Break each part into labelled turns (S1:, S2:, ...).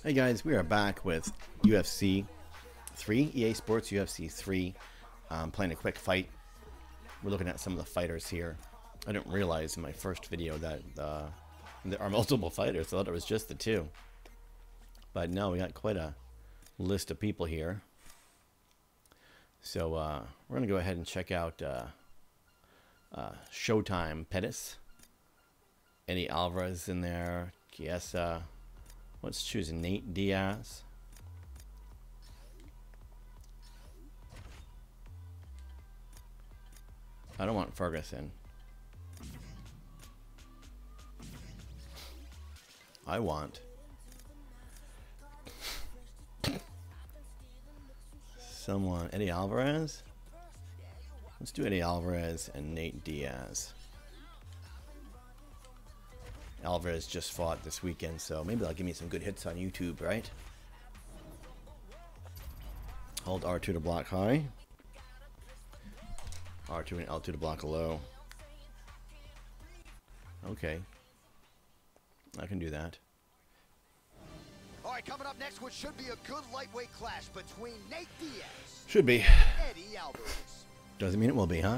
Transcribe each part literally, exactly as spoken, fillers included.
S1: Hey guys, we are back with U F C three, E A Sports U F C three. Um, playing a quick fight. We're looking at some of the fighters here. I didn't realize in my first video that uh, there are multiple fighters. I thought it was just the two. But no, we got quite a list of people here. So uh, we're going to go ahead and check out uh, uh, Showtime Pettis. Eddie Alvarez in there. Chiesa. Let's choose Nate Diaz. I don't want Ferguson. I want someone. Eddie Alvarez. Let's do Eddie Alvarez and Nate Diaz. Alvarez just fought this weekend, so maybe that'll give me some good hits on YouTube, right? Hold R two to block high. R two and L two to block low. Okay. I can do that.
S2: All right, coming up next, what should be a good lightweight clash between Nate Diaz.
S1: Should be.
S2: Eddie Alvarez.
S1: Doesn't mean it will be, huh?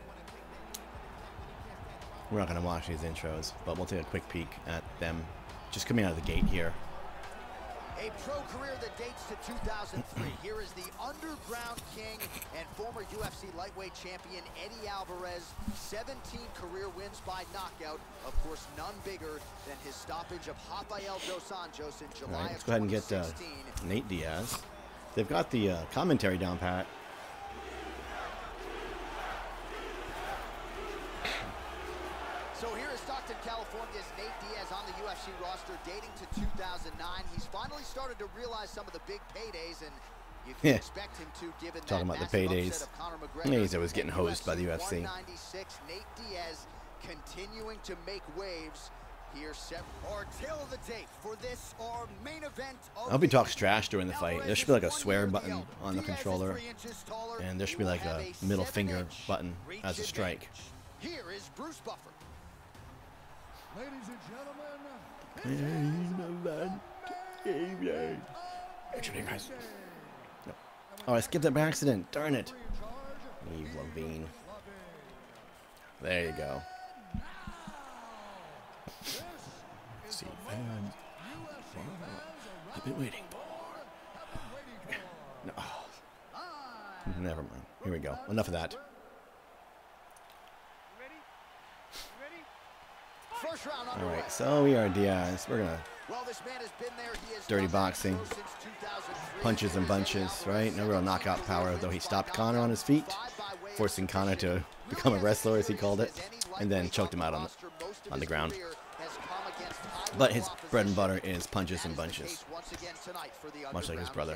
S1: We're not going to watch these intros, but we'll take a quick peek at them just coming out of the gate here.
S2: A pro career that dates to two thousand three. Here is the Underground King and former U F C lightweight champion Eddie Alvarez. seventeen career wins by knockout. Of course, none bigger than his stoppage of Rafael dos Anjos in July
S1: All right, let's
S2: of
S1: go ahead and get uh, Nate Diaz. They've got the uh, commentary down pat.
S2: So here is Stockton, California's Nate Diaz on the U F C roster dating to two thousand nine. He's finally started to realize some of the big paydays, and you can
S1: Yeah.
S2: expect him to, given
S1: Talking
S2: that
S1: about the
S2: massive
S1: paydays.
S2: upset of Conor McGregor.
S1: Yeah, he's always getting hosed by the U F C.
S2: one ninety-six, Nate Diaz continuing to make waves here. Set our tail of the tape for this, our main event.
S1: I hope he talks trash during the fight. There should be like a swear button on the controller, and there should be like a middle finger button as a strike.
S2: Here is Bruce Buffer.
S3: Ladies and gentlemen,
S1: Actually, guys. No. Oh, I skipped that by accident. Darn it. Eve Levine. There you go. Let's see, fans. I've been waiting for. No. Never mind. Here we go. Enough of that. All right, so we are Diaz. We're gonna dirty boxing, punches and bunches, right? No real knockout power, though he stopped Conor on his feet, forcing Conor to become a wrestler, as he called it, and then choked him out on the, on the ground. But his bread and butter is punches and bunches, much like his brother.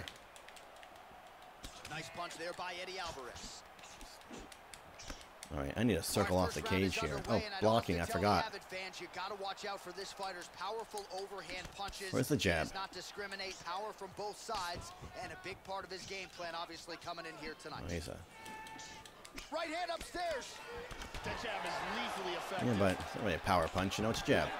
S2: Nice punch there by Eddie Alvarez.
S1: All right, I need to circle off the cage here. Oh, blocking, I forgot. Where's the jab?
S2: Not discriminate power from both sides, and a big part of his game plan obviously coming in here tonight.
S1: Oh, he's a...
S2: Right hand upstairs.
S3: that jab is lethally effective.
S1: Yeah, but it's not really a power punch, you know, it's a jab.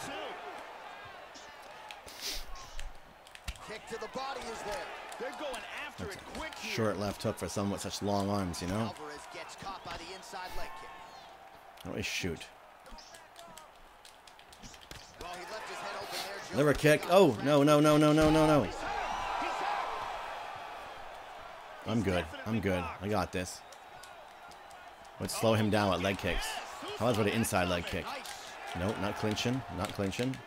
S2: Kick to the body is there.
S3: They're going after it quick here.
S1: Short left hook for someone with such long arms, you know?
S2: Alvarez gets caught by the inside leg kick.
S1: Always shoot.
S2: Well, he left his head open there, Joe.
S1: Liver kick. Oh, no, no, no, no, no, no, no. I'm good. I'm good. I got this. Let's slow him down with leg kicks. How about an inside leg kick? Nope, not clinching. Not clinching.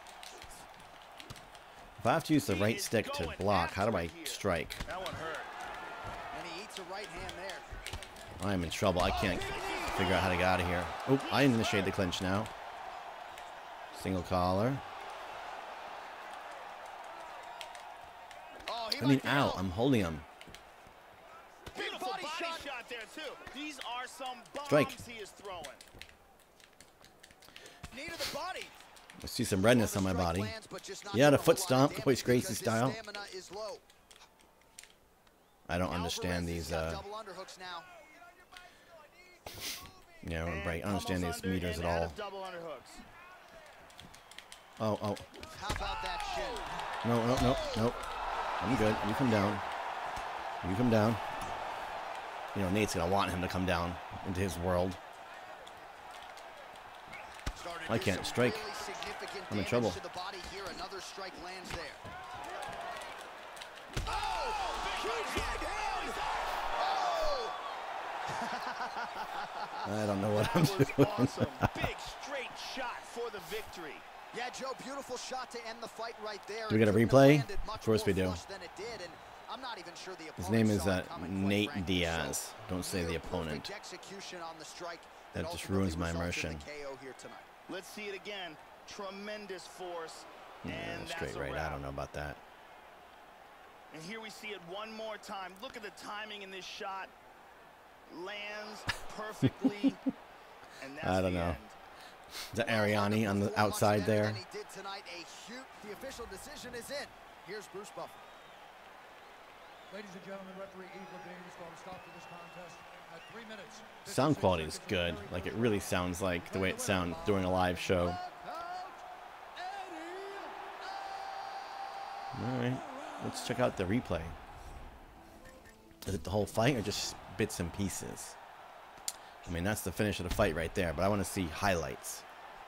S1: If I have to use the right stick to block, how do I strike?
S3: That one hurt.
S2: And he eats a right hand there.
S1: I am in trouble. I can't figure out how to get out of here. Oh, I initiate the clinch now. Single collar.
S2: Oh, he
S1: I mean,
S2: might be
S1: ow,
S2: out.
S1: I'm holding him.
S3: Beautiful body, body shot there too. These are some bombs
S1: Strike.
S3: he is throwing.
S2: Knee to the body.
S1: I see some redness on my body. Yeah, the foot stomp, Royce Gracie style. I don't understand these, uh... yeah, I'm break. I don't understand these meters at all. Oh, oh.
S2: How about that shin?
S1: No, no, no, no. I'm good. You come down. You come down. You know, Nate's going to want him to come down into his world. I can't strike. I'm in trouble.
S2: Another strike lands there.
S1: I don't know what I'm doing.
S3: Awesome. Big straight shot for the victory.
S2: Yeah, Joe, beautiful shot to end the fight right there.
S1: Do we get a replay? Of course we do.
S2: I'm not even sure the
S1: His name is uh, Nate Diaz. Don't say the opponent. That just ruins my immersion.
S3: Let's see it again. Tremendous force.
S1: Yeah,
S3: and
S1: straight
S3: that's a
S1: right.
S3: wrap.
S1: I don't know about that.
S3: And here we see it one more time. Look at the timing in this shot. Lands perfectly. And that's
S1: I don't
S3: the
S1: know.
S3: end.
S1: Is that Ariani on the outside there?
S2: The official decision is in. Here's Bruce Buffer.
S4: Ladies and gentlemen, referee Eagle Davis will stop to this contest at three minutes.
S1: Sound quality is good. Like, it really sounds like the way it sounds during a live show. Alright, let's check out the replay. Is it the whole fight or just bits and pieces? I mean, that's the finish of the fight right there, but I want to see highlights.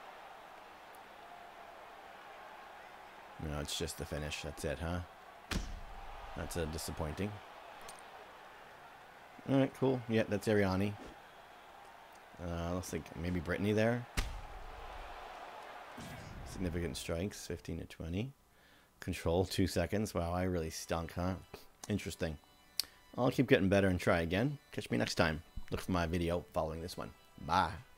S1: No, it's just the finish. That's it, huh? That's uh, disappointing. Alright, cool. Yeah, that's Ariani. Uh, looks like maybe Brittany there. Significant strikes, fifteen to twenty. Control, two seconds. Wow, I really stunk, huh? Interesting. I'll keep getting better and try again. Catch me next time. Look for my video following this one. Bye.